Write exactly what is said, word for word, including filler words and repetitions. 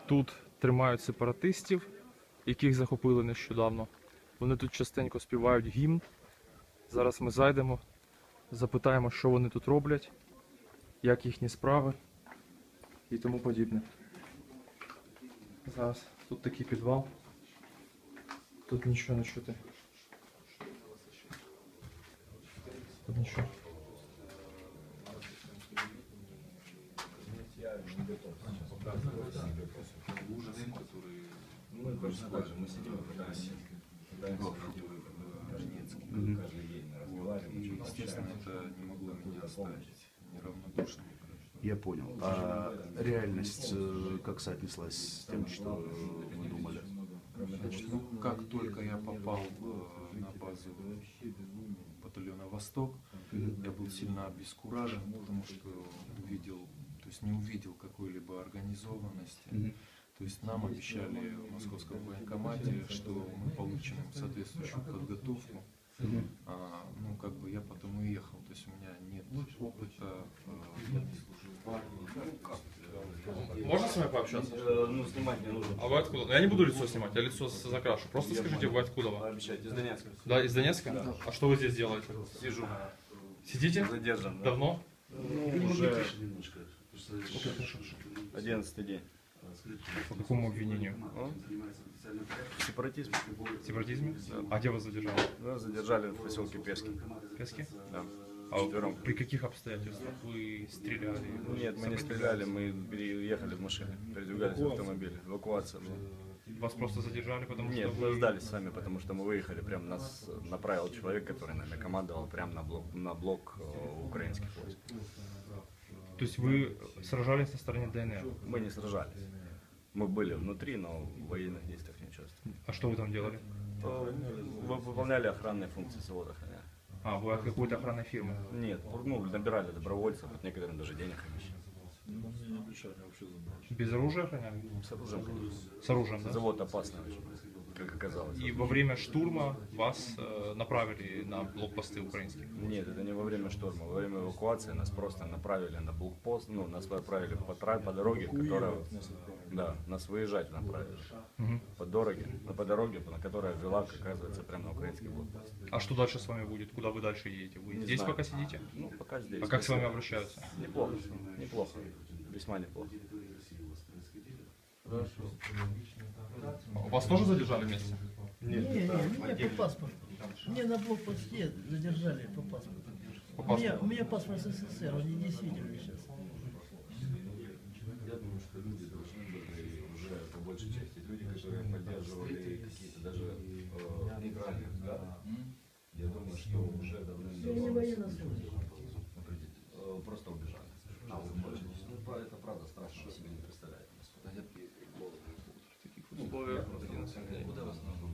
Тут тримають сепаратистів, яких захопили нещодавно. Вони тут частенько співають гімн. Зараз ми зайдемо, запитаємо, що вони тут роблять, як їхні справи і тому подібне. Зараз тут такий підвал. Тут нічого не чути. Тут нічого. Мы точно так же, мы сидим и пытаемся, пытаемся каждый день разговариваем. Естественно, это не могло меня оставить неравнодушным. Я понял. А реальность э, как соотнеслась с тем, что вы думали? Значит, ну, как только я попал э, на базу батальона «Восток», я был сильно обескуражен, потому что увидел, то есть не увидел какой-либо организованности. То есть нам обещали в московском военкомате, что мы получим соответствующую подготовку. А, ну, как бы я потом уехал, то есть у меня нет опыта. Э, Можно с вами пообщаться? Ну, снимать не нужно. А вы откуда? Ну, я не буду лицо снимать, я лицо закрашу. Просто скажите, вы откуда вы? Обещать, из Донецка. Да, из Донецка? Да. А что вы здесь делаете? Сижу. Сидите? Задержан, да. Давно? Ну, уже Немножко. одиннадцатый день. По какому обвинению? Ну, сепаратизм. В сепаратизме? А где вас задержали? Нас задержали в поселке Пески. Пески? Да. А Четвером. при каких обстоятельствах вы стреляли? Нет, мы не стреляли, мы переехали в машине, передвигались в автомобиле. Эвакуация была. Вас просто задержали, потому Нет, что мы вы... сдались сами, потому что мы выехали. Прям нас направил человек, который нами командовал прямо на блок, на блок э, украинских войск. То есть вы сражались на стороне ДНР? Мы не сражались. Мы были внутри, но в военных действиях не участвовали. А что вы там делали? Э, вы- Выполняли охранные функции, завод охраняли. А, вы от какой-то охранной фирмы? Нет, ну, набирали добровольцев, вот некоторым даже денег обещали. Без оружия охраняли? С оружием, конечно. С оружием, да? Завод опасный очень, как оказалось. И во время штурма вас э, направили на блокпосты украинские? Нет, это не во время шторма. Во время эвакуации нас просто направили на блокпост, ну, нас отправили по, тра- по дороге, которая, да, нас выезжать направили. Мгм. По дороге, ну, по дороге, на которая вела, оказывается, прямо на украинский блокпост. А что дальше с вами будет? Куда вы дальше едете? Вы Не здесь знаю. пока сидите? Ну, пока здесь. А как с вами обращаются? Неплохо, неплохо, весьма неплохо. Вас тоже задержали вместе? Не, не, мне по паспорту. Мне на блокпосте задержали по паспорту. По У меня, паспорту? у меня паспорт СССР, он недействительный сейчас. Я думаю, что люди должны были уже, по большей части, люди, которые поддерживали какие-то даже э, нейтральные взгляды, я думаю, что уже Я не давным-давно военнослужащий. э, просто убежали. А, вы можете. Ну, про- это правда страшно, вы себе не представляете. Условия один на семь дней.